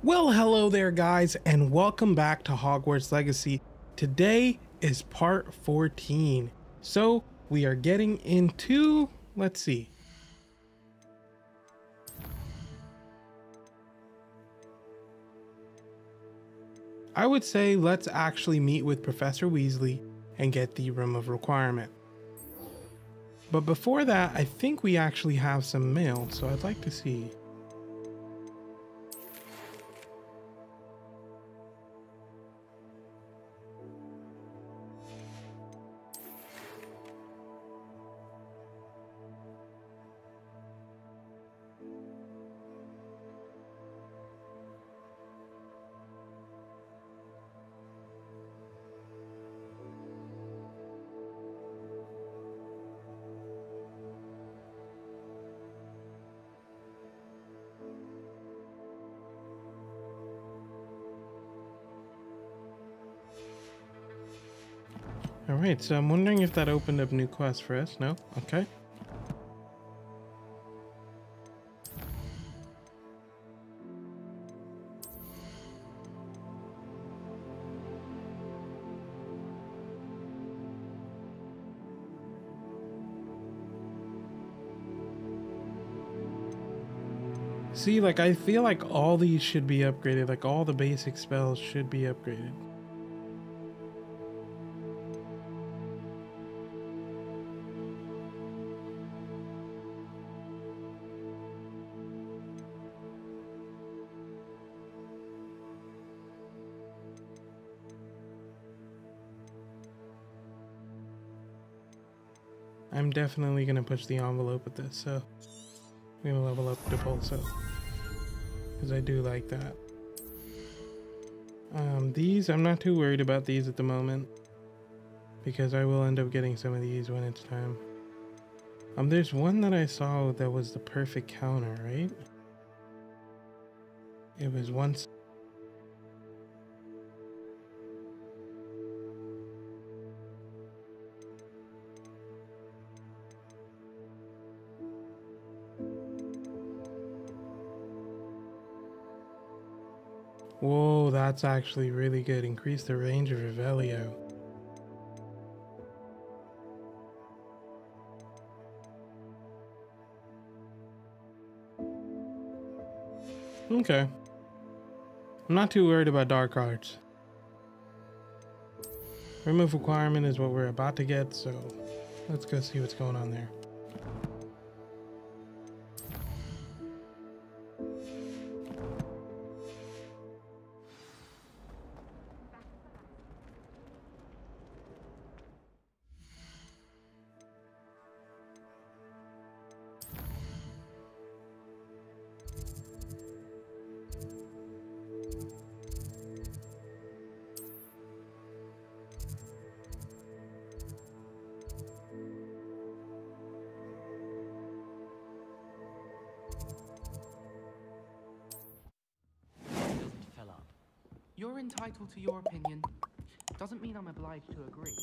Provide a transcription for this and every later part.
Well, hello there guys, and welcome back to Hogwarts Legacy. Today is part 14. So we are getting into, let's see. I would say let's actually meet with Professor Weasley and get the Room of Requirement. But before that, I think we actually have some mail, so I'd like to see. Alright, so I'm wondering if that opened up new quests for us. No? Okay. See, like, I feel like all these should be upgraded. Like, all the basic spells should be upgraded. I'm definitely going to push the envelope with this, so I'm going to level up Depulso, because I do like that. These, I'm not too worried about these at the moment, because I will end up getting some of these when it's time. There's one that I saw that was the perfect counter, right? It was once... Whoa, that's actually really good. Increase the range of Revelio. Okay. I'm not too worried about dark arts. Remove requirement is what we're about to get, so let's go see what's going on there. You're entitled to your opinion. Doesn't mean I'm obliged to agree.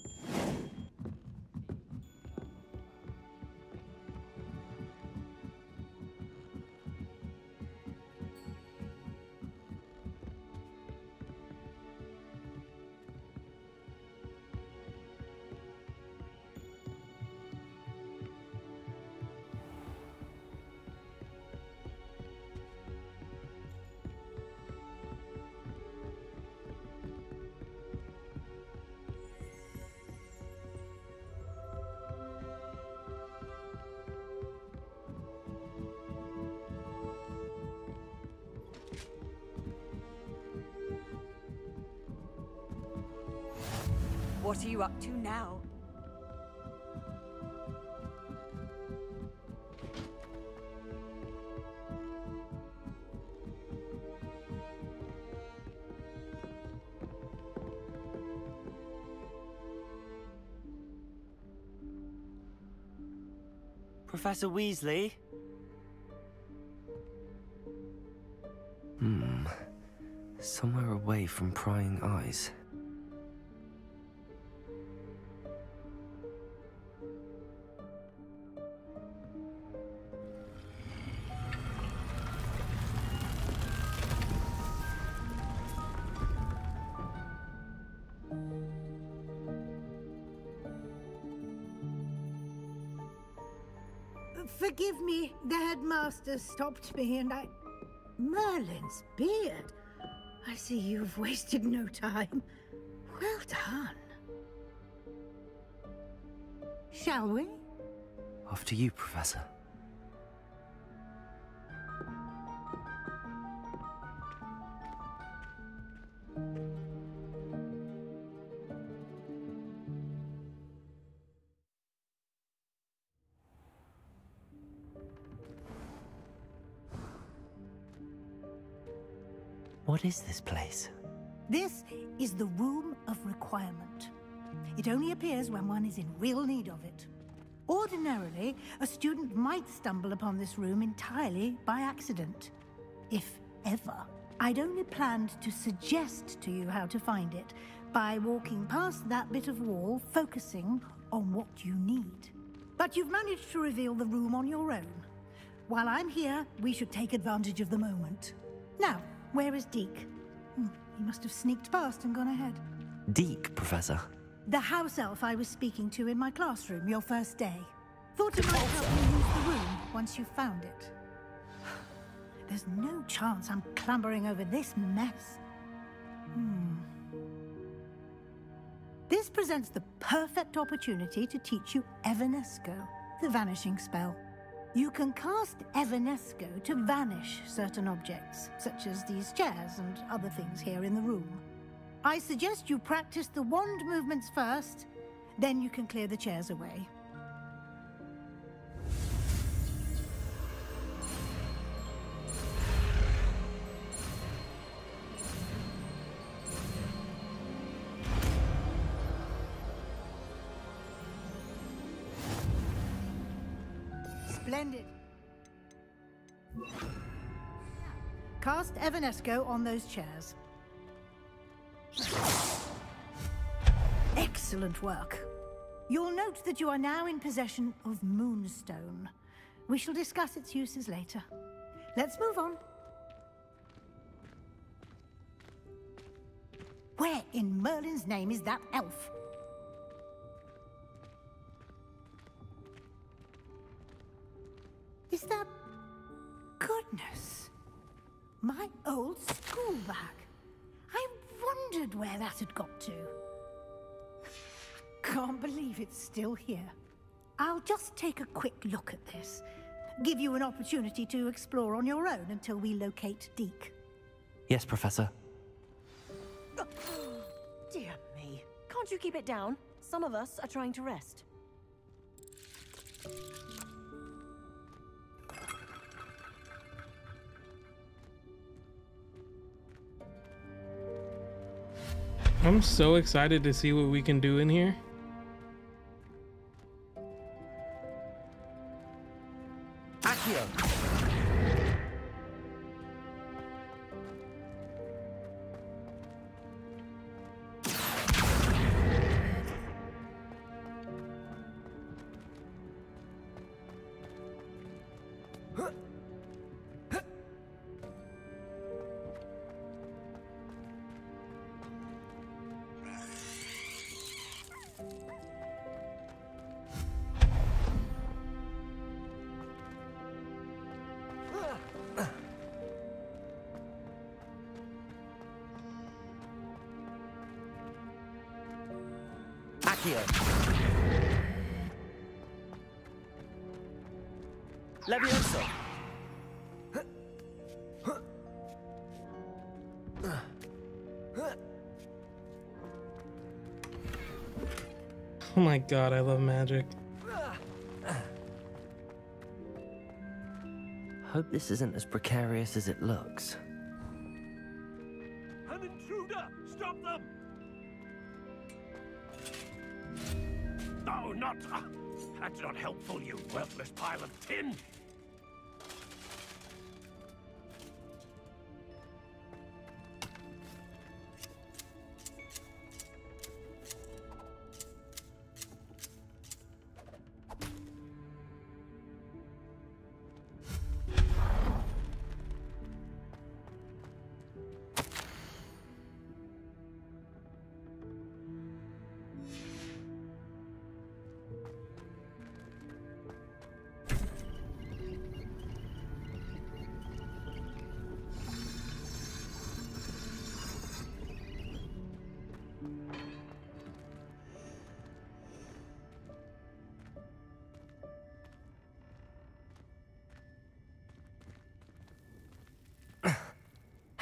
What are you up to now? Professor Weasley? Somewhere away from prying eyes. Forgive me, the headmaster stopped me and I... Merlin's beard. I see you've wasted no time. Well done. Shall we? Off to you, Professor. What is this place? This is the Room of Requirement. It only appears when one is in real need of it. Ordinarily, a student might stumble upon this room entirely by accident. If ever. I'd only planned to suggest to you how to find it by walking past that bit of wall, focusing on what you need. But you've managed to reveal the room on your own. While I'm here, we should take advantage of the moment. Now, where is Deke? He must have sneaked past and gone ahead. Deke, Professor. The house elf I was speaking to in my classroom your first day. Thought it might help you use the room once you found it. There's no chance I'm clambering over this mess. This presents the perfect opportunity to teach you Evanesco, the vanishing spell. You can cast Evanesco to vanish certain objects, such as these chairs and other things here in the room. I suggest you practice the wand movements first, then you can clear the chairs away. Splendid. Cast Evanesco on those chairs. Excellent work. You'll note that you are now in possession of Moonstone. We shall discuss its uses later. Let's move on. Where in Merlin's name is that elf? Is that... Goodness. My old school bag. I wondered where that had got to. Can't believe it's still here. I'll just take a quick look at this. Give you an opportunity to explore on your own until we locate Deke. Yes, Professor. Dear me. Can't you keep it down? Some of us are trying to rest. I'm so excited to see what we can do in here. Accio! Accio! Levioso! Oh my god, I love magic. Hope this isn't as precarious as it looks. An intruder! Stop them! No, not... that's not helpful, you worthless pile of tin!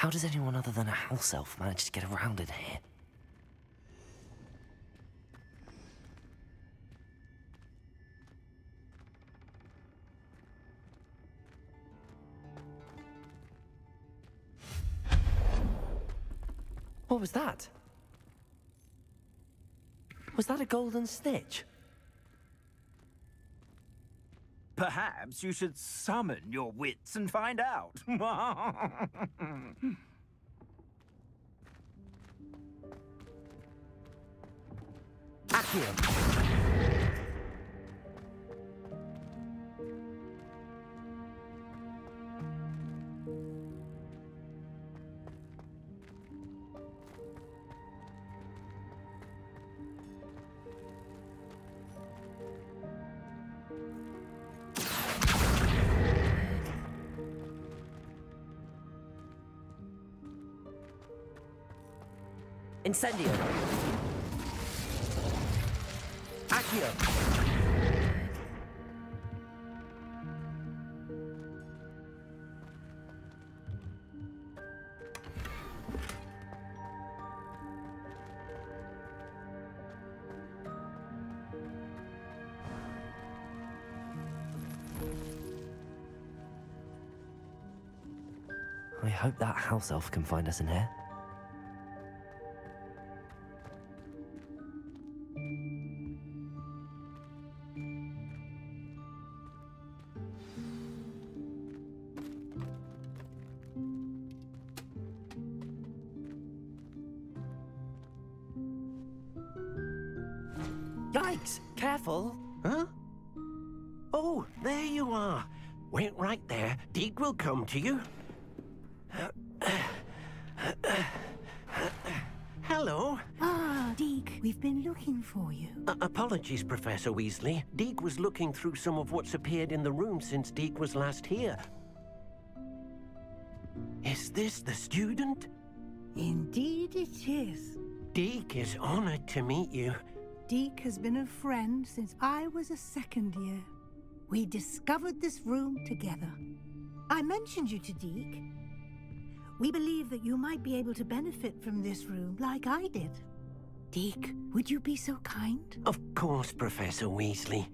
How does anyone other than a house elf manage to get around in here? What was that? Was that a golden snitch? Perhaps you should summon your wits and find out. Accio! Incendio! Accio! I hope that house elf can find us in here. Yikes! Careful! Huh? Oh, there you are. Wait right there. Deke will come to you. Hello. Ah, Deke, we've been looking for you. Apologies, Professor Weasley. Deke was looking through some of what's appeared in the room since Deke was last here. Is this the student? Indeed it is. Deke is honored to meet you. Deke has been a friend since I was a second year. We discovered this room together. I mentioned you to Deke. We believe that you might be able to benefit from this room like I did. Deke, would you be so kind? Of course, Professor Weasley.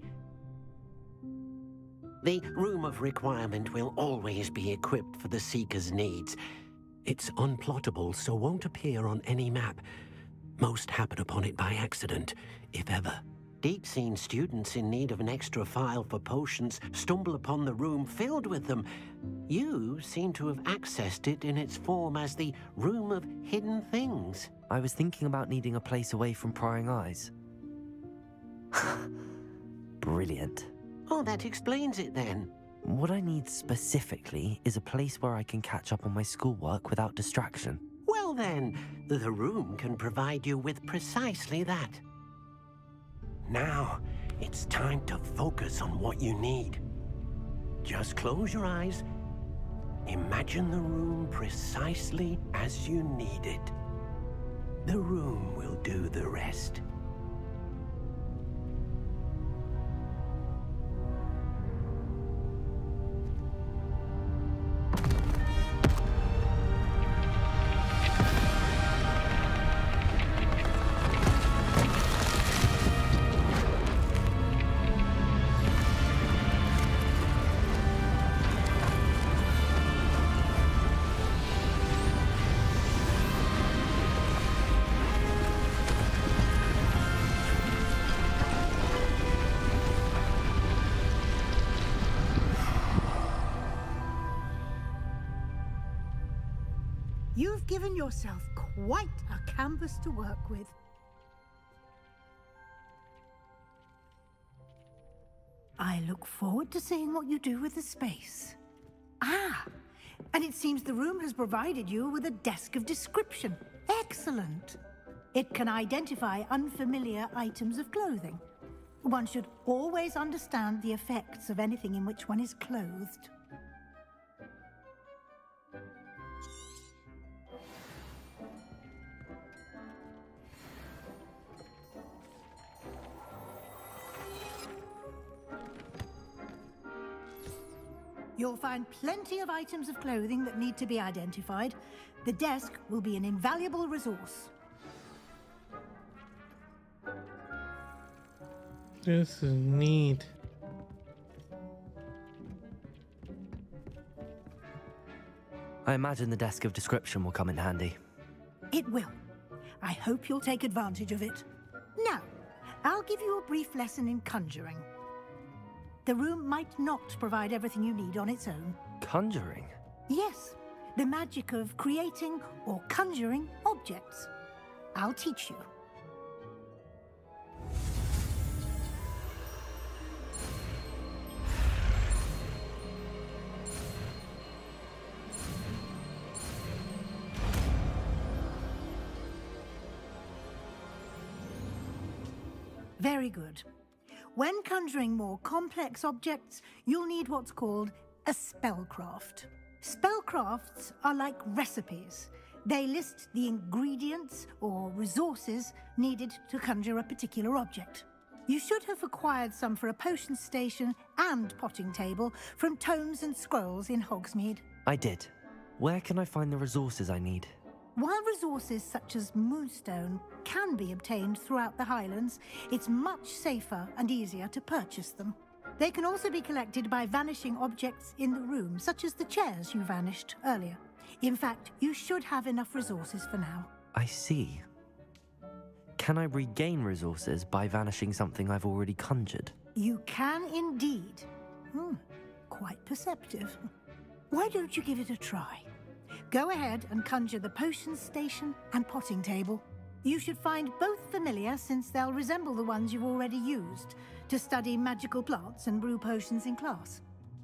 The Room of Requirement will always be equipped for the Seeker's needs. It's unplottable, so won't appear on any map. Most happen upon it by accident, if ever. Deke's seen students in need of an extra file for potions stumble upon the room filled with them. You seem to have accessed it in its form as the Room of Hidden Things. I was thinking about needing a place away from prying eyes. Brilliant. Oh, that explains it then. What I need specifically is a place where I can catch up on my schoolwork without distraction. Well then, the room can provide you with precisely that. Now, it's time to focus on what you need. Just close your eyes. Imagine the room precisely as you need it. The room will do the rest. You've given yourself quite a canvas to work with. I look forward to seeing what you do with the space. Ah, and it seems the room has provided you with a desk of description. Excellent. It can identify unfamiliar items of clothing. One should always understand the effects of anything in which one is clothed. You'll find plenty of items of clothing that need to be identified. The desk will be an invaluable resource. This is neat. I imagine the desk of description will come in handy. It will. I hope you'll take advantage of it. Now, I'll give you a brief lesson in conjuring. The room might not provide everything you need on its own. Conjuring? Yes, the magic of creating or conjuring objects. I'll teach you. Very good. When conjuring more complex objects, you'll need what's called a spellcraft. Spellcrafts are like recipes. They list the ingredients or resources needed to conjure a particular object. You should have acquired some for a potion station and potting table from tomes and scrolls in Hogsmeade. I did. Where can I find the resources I need? While resources such as moonstone can be obtained throughout the Highlands, it's much safer and easier to purchase them. They can also be collected by vanishing objects in the room, such as the chairs you vanished earlier. In fact, you should have enough resources for now. I see. Can I regain resources by vanishing something I've already conjured? You can indeed. Quite perceptive. Why don't you give it a try? Go ahead and conjure the potion station and potting table. You should find both familiar, since they'll resemble the ones you've already used to study magical plants and brew potions in class.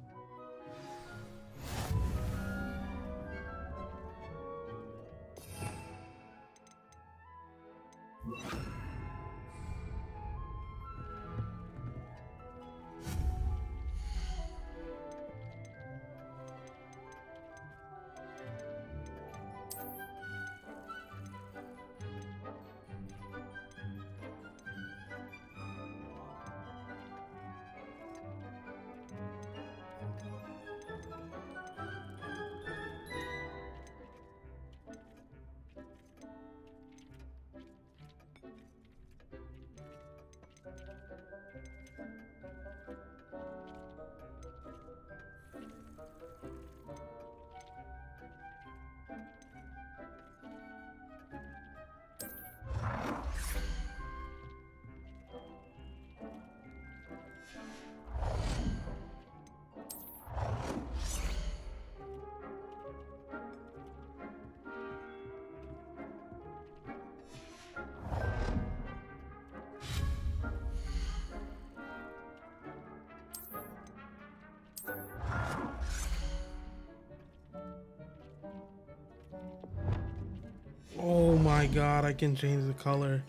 Oh my god, I can change the color.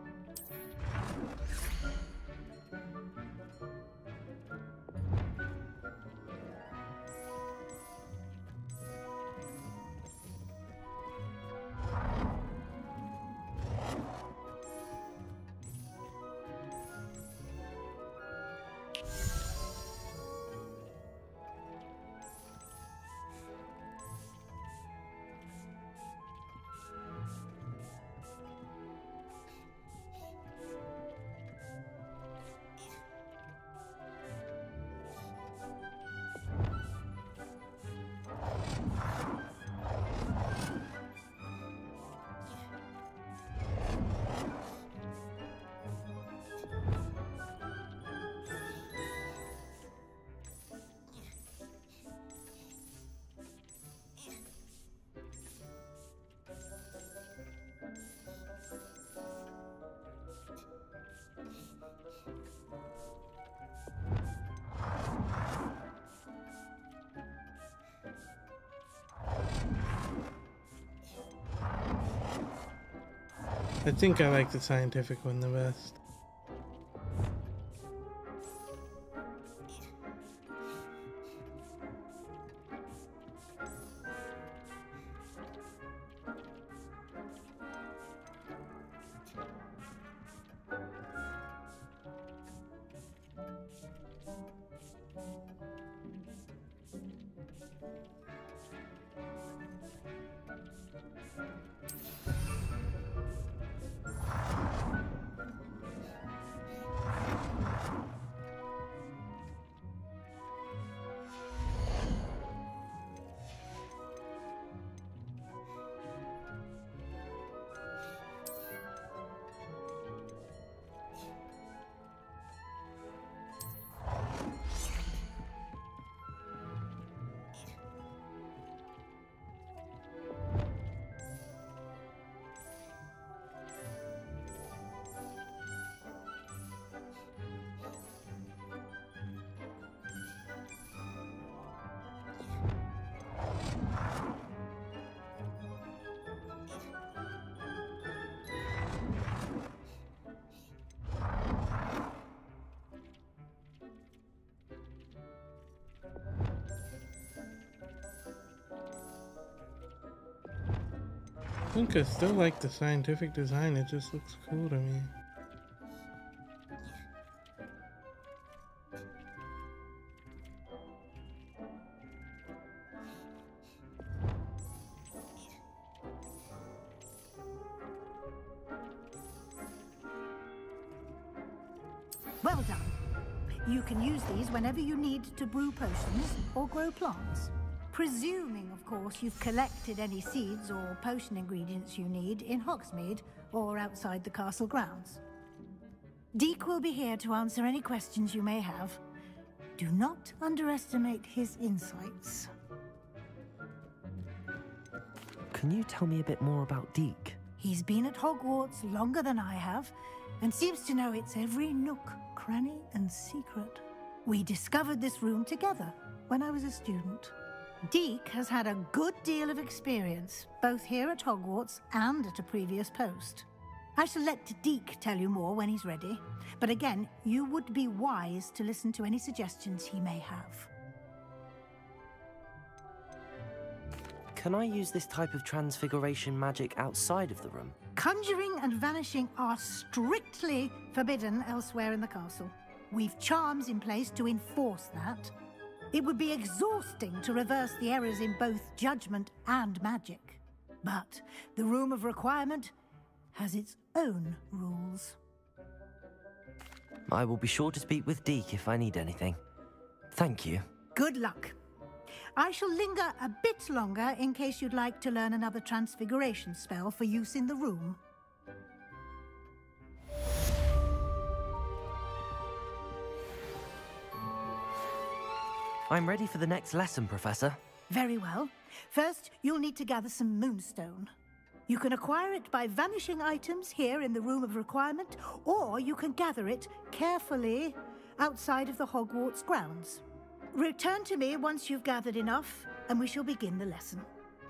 I think I like the scientific one the best. I think I still like the scientific design, it just looks cool to me. Well done. You can use these whenever you need to brew potions or grow plants. Presuming, of course, you've collected any seeds or potion ingredients you need in Hogsmeade or outside the castle grounds. Deek will be here to answer any questions you may have. Do not underestimate his insights. Can you tell me a bit more about Deek? He's been at Hogwarts longer than I have, and seems to know its every nook, cranny, and secret. We discovered this room together when I was a student. Deek has had a good deal of experience, both here at Hogwarts and at a previous post. I shall let Deek tell you more when he's ready, but again, you would be wise to listen to any suggestions he may have. Can I use this type of transfiguration magic outside of the room? Conjuring and vanishing are strictly forbidden elsewhere in the castle. We've charms in place to enforce that. It would be exhausting to reverse the errors in both judgment and magic. But the Room of Requirement has its own rules. I will be sure to speak with Deek if I need anything. Thank you. Good luck. I shall linger a bit longer in case you'd like to learn another transfiguration spell for use in the room. I'm ready for the next lesson, Professor. Very well. First, you'll need to gather some moonstone. You can acquire it by vanishing items here in the Room of Requirement, or you can gather it carefully outside of the Hogwarts grounds. Return to me once you've gathered enough, and we shall begin the lesson.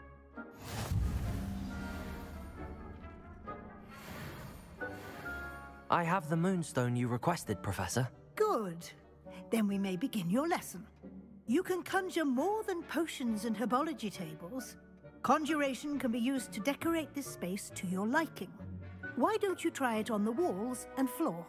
I have the moonstone you requested, Professor. Good. Then we may begin your lesson. You can conjure more than potions and herbology tables. Conjuration can be used to decorate this space to your liking. Why don't you try it on the walls and floor?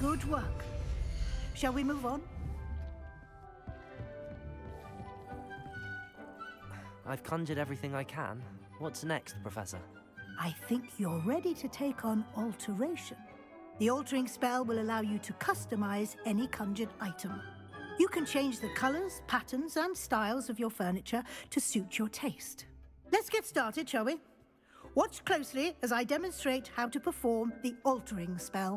Good work. Shall we move on? I've conjured everything I can. What's next, Professor? I think you're ready to take on alteration. The altering spell will allow you to customize any conjured item. You can change the colors, patterns, and styles of your furniture to suit your taste. Let's get started, shall we? Watch closely as I demonstrate how to perform the altering spell.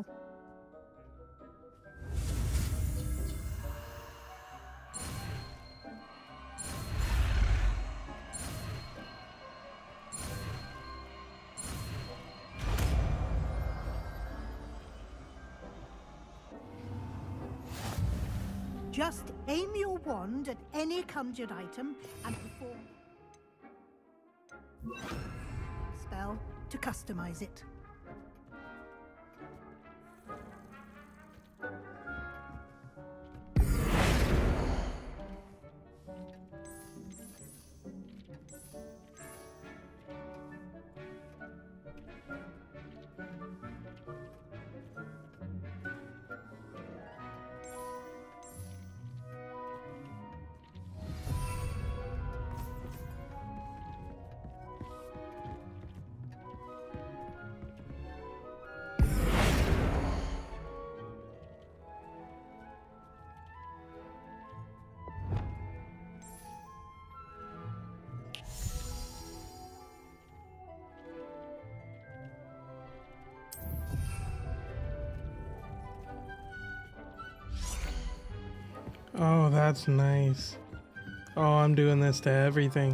Just aim your wand at any conjured item and perform spell to customize it. Oh, that's nice. Oh, I'm doing this to everything.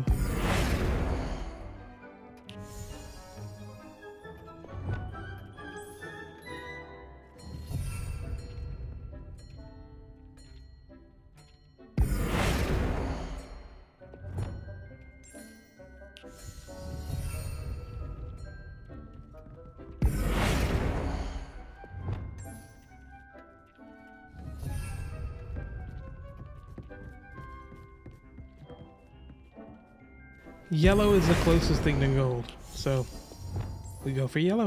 Yellow is the closest thing to gold, so we go for yellow.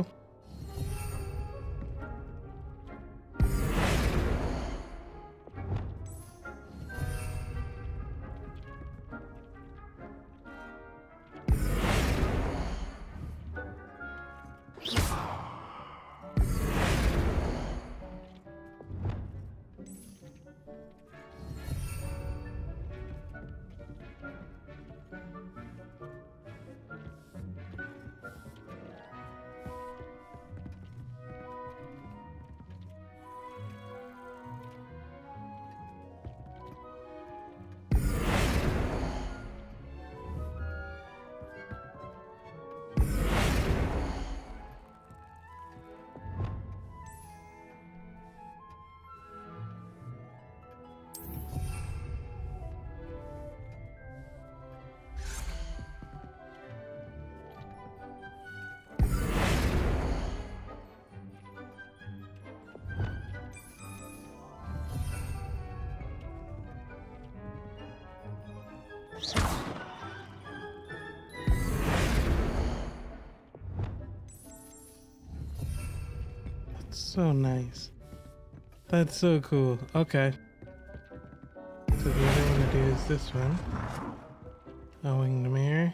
That's so nice. That's so cool. Okay. So the other one to do is this one. Owing the mirror.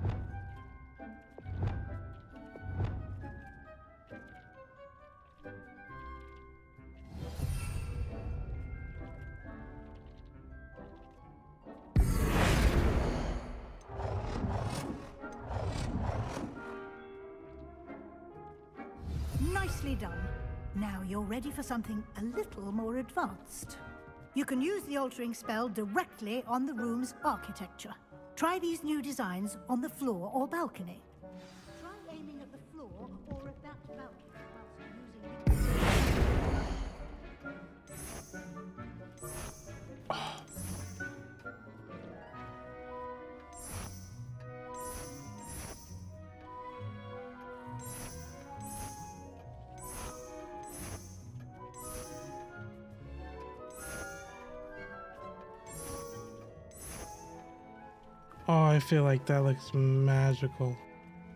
Nicely done. Now you're ready for something a little more advanced. You can use the altering spell directly on the room's architecture. Try these new designs on the floor or balcony. Try aiming at the floor or at that balcony whilst using Oh, I feel like that looks magical.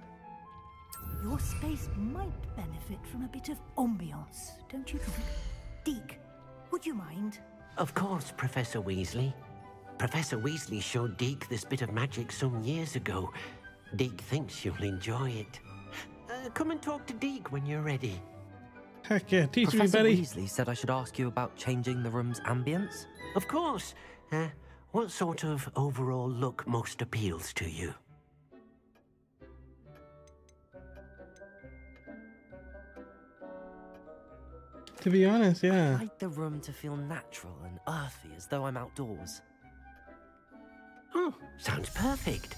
Your space might benefit from a bit of ambiance, don't you think? Deke, would you mind? Of course, Professor Weasley. Professor Weasley showed Deke this bit of magic some years ago. Deke thinks you'll enjoy it. Come and talk to Deke when you're ready. Heck yeah, teach Professor me, buddy. Weasley said I should ask you about changing the room's ambience. Of course. What sort of overall look most appeals to you? To be honest, I'd yeah. like the room to feel natural and earthy, as though I'm outdoors. Oh, sounds perfect.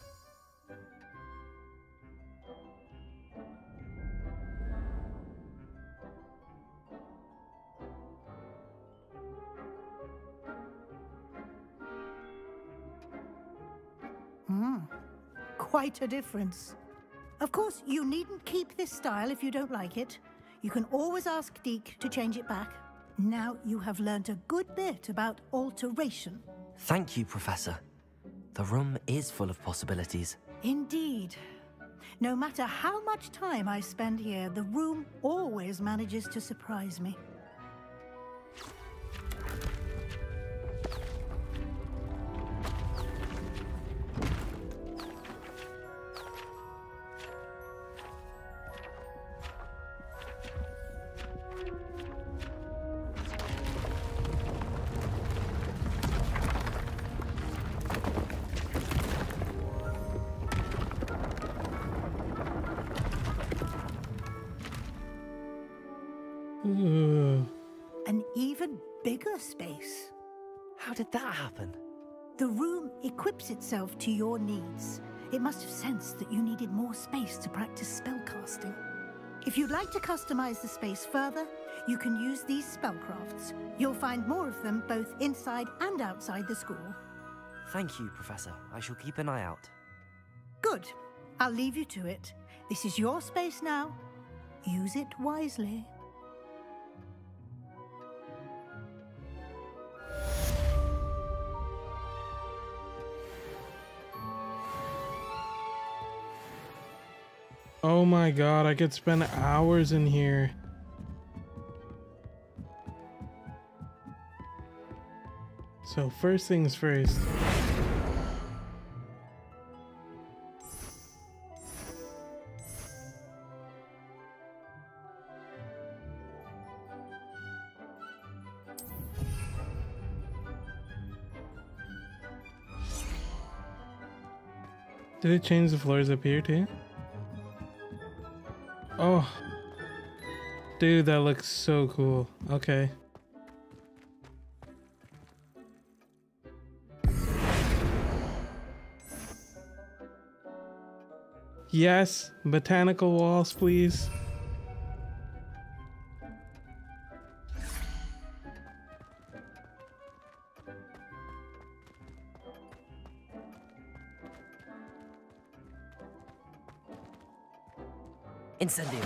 Quite a difference. Of course, you needn't keep this style if you don't like it. You can always ask Deke to change it back. Now you have learnt a good bit about alteration. Thank you, Professor. The room is full of possibilities. Indeed. No matter how much time I spend here, the room always manages to surprise me. Ooh. An even bigger space. How did that happen? The room equips itself to your needs. It must have sensed that you needed more space to practice spellcasting. If you'd like to customize the space further, you can use these spellcrafts. You'll find more of them both inside and outside the school. Thank you, Professor. I shall keep an eye out. Good. I'll leave you to it. This is your space now. Use it wisely. Oh my god, I could spend hours in here. So first things first. Did it change the floors up here too? Oh, dude, that looks so cool. Okay. Yes, botanical walls, please. Incendio.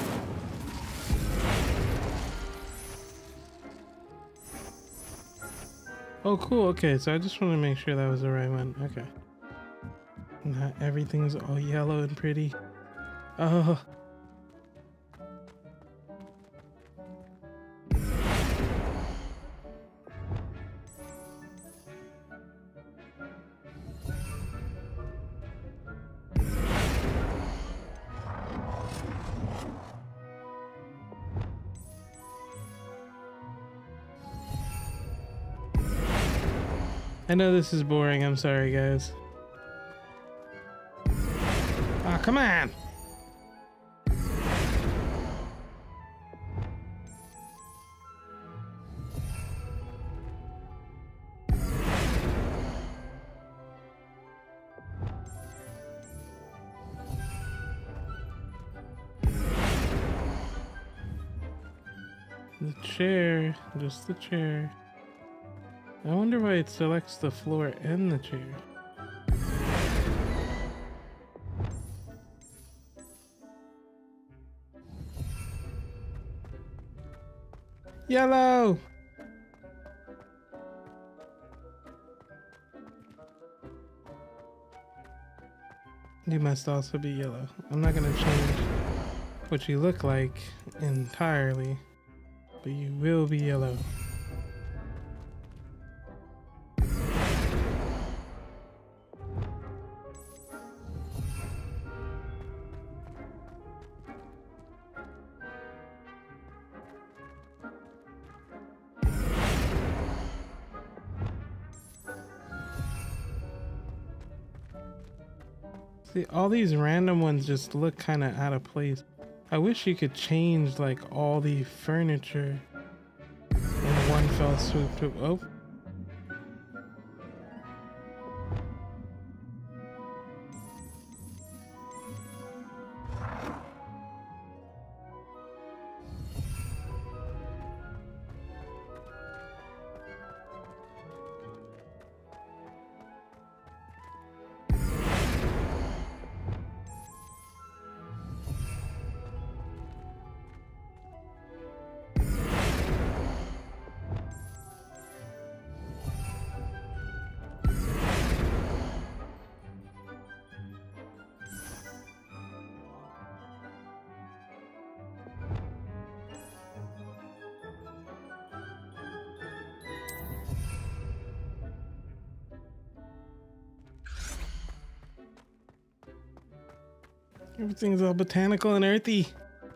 Oh, cool. Okay, so I just want to make sure that was the right one. Okay. Not everything's all yellow and pretty. Oh. I know this is boring. I'm sorry, guys. Ah, come on. The chair, just the chair. I wonder why it selects the floor and the chair. Yellow! You must also be yellow. I'm not gonna change what you look like entirely. but you will be yellow. See, all these random ones just look kind of out of place. I wish you could change like all the furniture in one fell swoop. Oh. Everything's all botanical and earthy.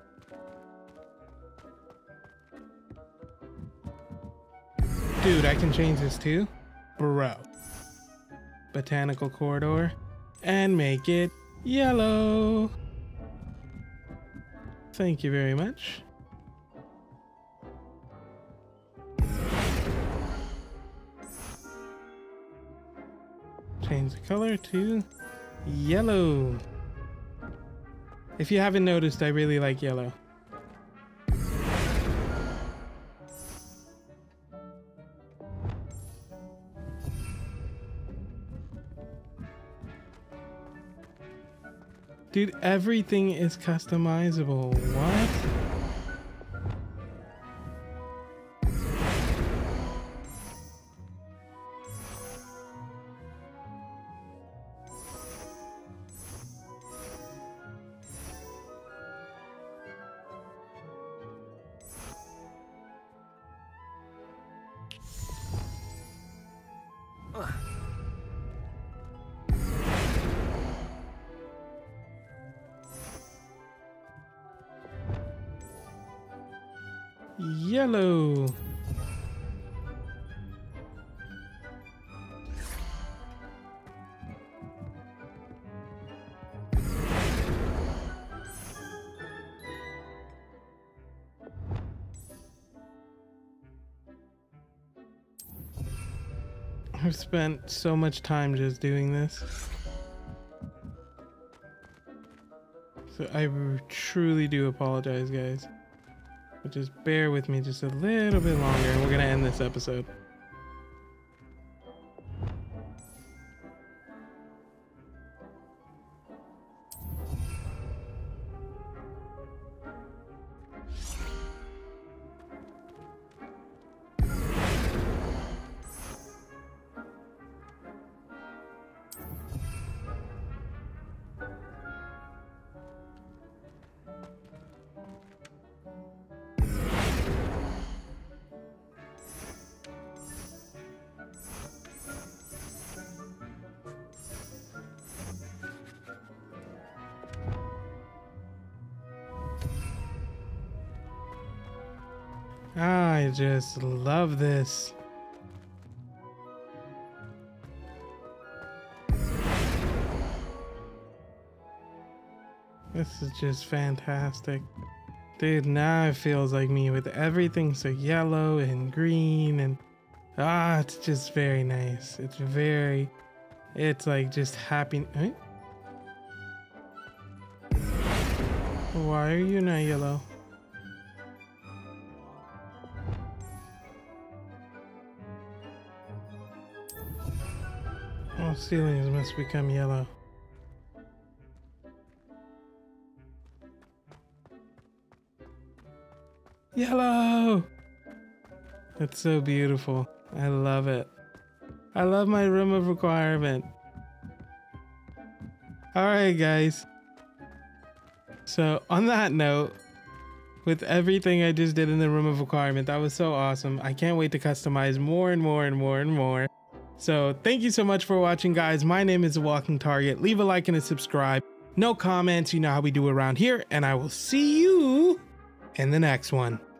Dude, I can change this too? Bro. Botanical corridor. And make it yellow. Thank you very much. Change the color to yellow. If you haven't noticed, I really like yellow. Dude, everything is customizable. What? Yellow. I've spent so much time just doing this. So I truly do apologize, guys. But just bear with me just a little bit longer and we're gonna end this episode. I just love this. This is just fantastic. Dude, now it feels like me with everything so yellow and green and it's just very nice. It's like just happy. Eh? Why are you not yellow? All ceilings must become yellow. Yellow! It's so beautiful. I love it. I love my room of requirement. Alright guys. So on that note, with everything I just did in the room of requirement. That was so awesome. I can't wait to customize more and more and more and more. So thank you so much for watching, guys. My name is The Walking Target. Leave a like and a subscribe. No comments, you know how we do around here, and I will see you in the next one.